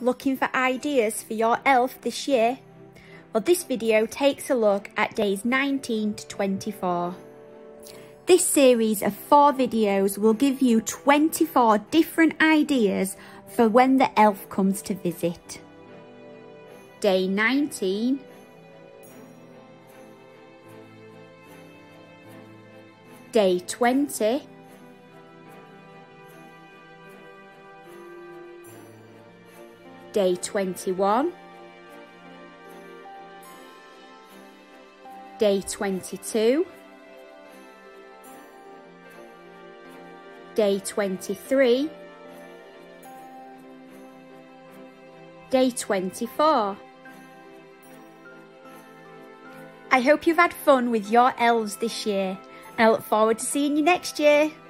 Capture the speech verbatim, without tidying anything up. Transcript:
Looking for ideas for your elf this year? Well, this video takes a look at days nineteen to twenty-four. This series of four videos will give you twenty-four different ideas for when the elf comes to visit. Day nineteen, day twenty, day twenty-one, day twenty-two, day twenty-three, day twenty-four. I hope you've had fun with your elves this year, and I look forward to seeing you next year.